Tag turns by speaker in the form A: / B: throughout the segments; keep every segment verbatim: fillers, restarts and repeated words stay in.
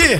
A: Yeah.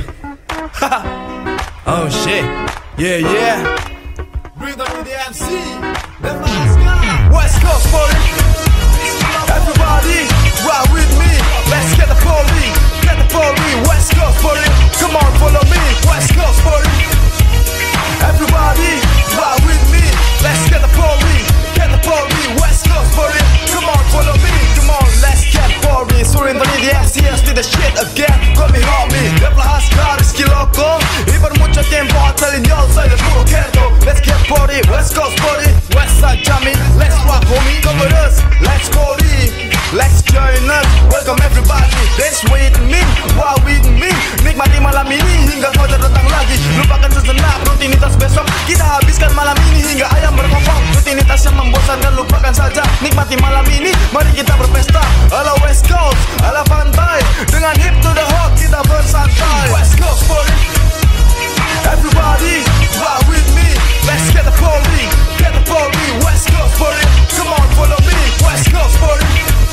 A: Oh shit. Yeah, yeah. Bring the M C. Let's go. West Coast party. Everybody, ride with me. Let's get the party. Get the party. West Coast party. Come on, follow me. West Coast party. Everybody, ride with me. Let's get the party. Get the party. West Coast party. Come on, follow me. Come on, let's get the party. Surin the M C S did the shit again. Call me homie. Deblas Rizky loco. Iban mucho tiempo telling y'all soy de puro Kerto. Let's get party. West Coast party. West Side jamming. Let's rock, homie. Come with us. Let's party. Let's join us. Welcome everybody. Dance with me. Wow with me. Nikmati malam ini hingga kau datang lagi. Lupakan sejenak rutinitas besok. Kita habiskan malam ini hingga ayam berkokok. Rutinitas yang membosankan lupakan saja. Nikmati malam ini. Mari kita berpesta. Ala West Coast, ala pantai. Dengan hip to the hop kita bersantai. West Coast party. Everybody, ride with me. Let's get the party. Get the party. West Coast party. Come on, follow me. West Coast party.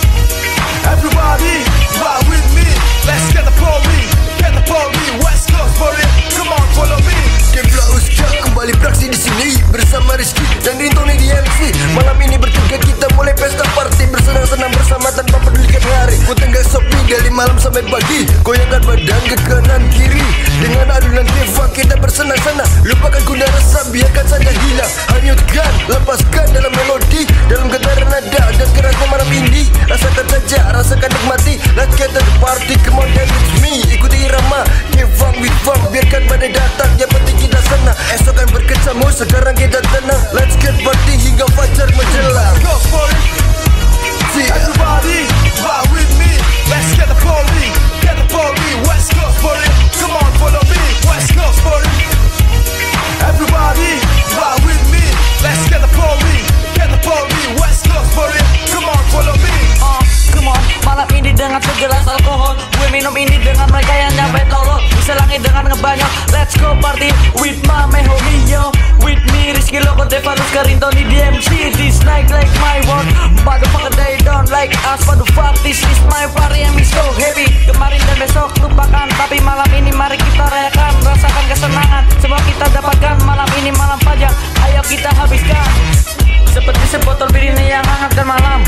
A: Everybody, ride with me. Let's get the party. Get the party. West Coast party. Come on, follow me.
B: Kepla Uska kembali beraksi di sini bersama Rizky dan Rintoni di M C. Malam ini bertiga kita mulai pesta party, bersenang-senang bersama tanpa pedulikan hari. Ku tengah shopping dari malam sampai pagi, goyangkan badan ke kanan kiri dengan alunan Deva kita bersenang-senang. Lupakan guna rasa, biarkan saja hilang. Hanyutkan, lepaskan dalam melodi, dalam getaran nada dan kerasnya malam ini. Rasakan saja, rasakan nikmati. Let's get the party, come on dance with me. Ikuti irama, give fun with fun. Biarkan badai datang, yang penting kita senang. Esok kan berkecamuk, sekarang kita tenang. Let's get party hingga fajar menjelang.
A: Go party. See everybody, ride with me. Let's get the party. Get the party. West Coast party. Come on, follow me. West Coast party. Everybody, ride with me. Let's get the party. Get the party. West Coast party. Come on, follow me.
C: Uh, come on, malam ini dengan segelas alkohol. Gue minum ini dengan mereka yang nyampe tolol. Diselangi dengan ngebanyol. Let's go party with my homie yo. With me Rizky Loco, Deva Rizky Rintoni di M C. This night like my world. Motherfucker they don't like us. What the fuck, this is my party and we so happy. Kemarin dan besok lupakan, tapi malam ini mari kita rayakan. Rasakan kesenangan, semua kita dapatkan. Malam ini malam pajak, ayo kita habiskan. Seperti sebotol bir ini yang hangatkan malam.